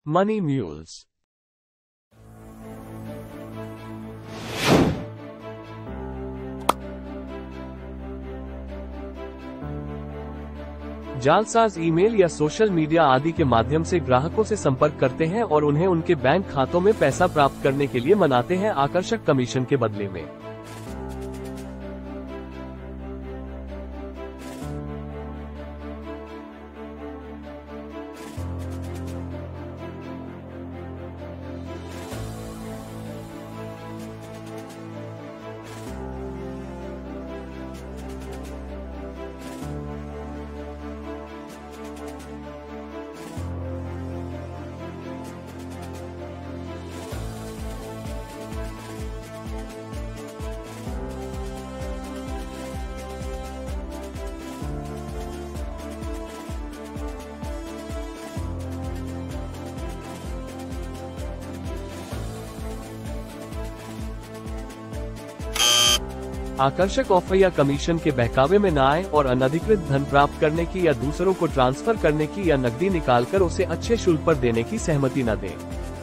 Money mules. जालसाज email या social media आदि के माध्यम से ग्राहकों से संपर्क करते हैं और उन्हें उनके बैंक खातों में पैसा प्राप्त करने के लिए मनाते हैं आकर्षक कमीशन के बदले में। आकर्षक ऑफर या कमीशन के बहकावे में न आए और अनधिकृत धन प्राप्त करने की या दूसरों को ट्रांसफर करने की या नकदी निकालकर उसे अच्छे शुल्क पर देने की सहमति न दें।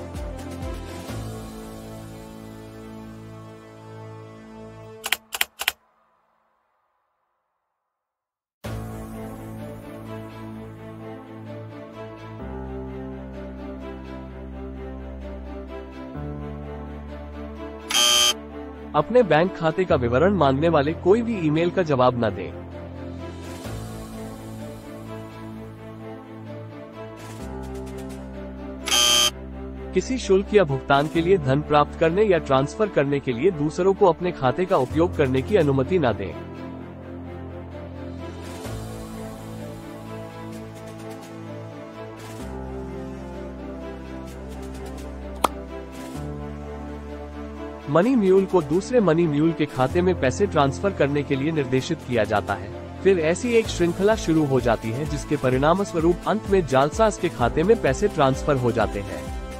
अपने बैंक खाते का विवरण मांगने वाले कोई भी ईमेल का जवाब न दें। किसी शुल्क या भुगतान के लिए धन प्राप्त करने या ट्रांसफर करने के लिए दूसरों को अपने खाते का उपयोग करने की अनुमति न दें। मनी म्यूल को दूसरे मनी म्यूल के खाते में पैसे ट्रांसफर करने के लिए निर्देशित किया जाता है। फिर ऐसी एक श्रृंखला शुरू हो जाती है जिसके परिणामस्वरूप अंत में जालसाज के खाते में पैसे ट्रांसफर हो जाते हैं।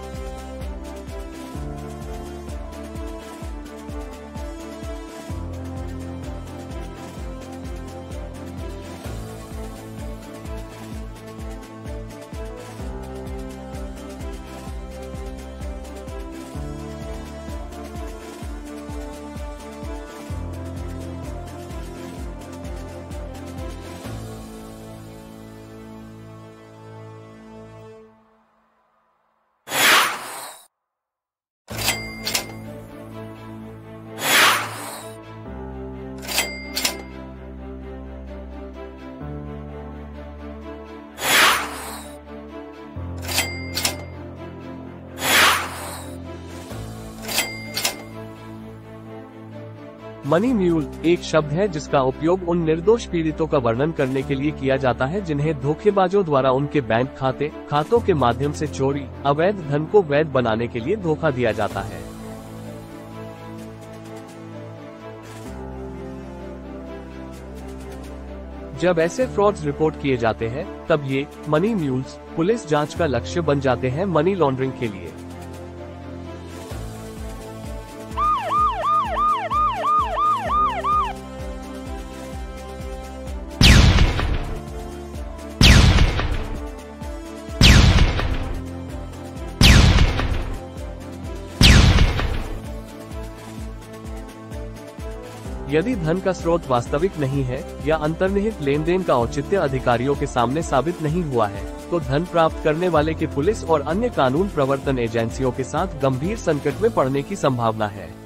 मनी म्यूल एक शब्द है जिसका उपयोग उन निर्दोष पीड़ितों का वर्णन करने के लिए किया जाता है जिन्हें धोखेबाजों द्वारा उनके बैंक खातों के माध्यम से चोरी, अवैध धन को वैध बनाने के लिए धोखा दिया जाता है। जब ऐसे फ्रॉड्स रिपोर्ट किए जाते हैं तब ये मनी म्यूल्स पुलिस जांच का लक्ष्य बन जाते हैं मनी लॉन्ड्रिंग के लिए। यदि धन का स्रोत वास्तविक नहीं है या अंतर्निहित लेन देन का औचित्य अधिकारियों के सामने साबित नहीं हुआ है, तो धन प्राप्त करने वाले के पुलिस और अन्य कानून प्रवर्तन एजेंसियों के साथ गंभीर संकट में पड़ने की संभावना है।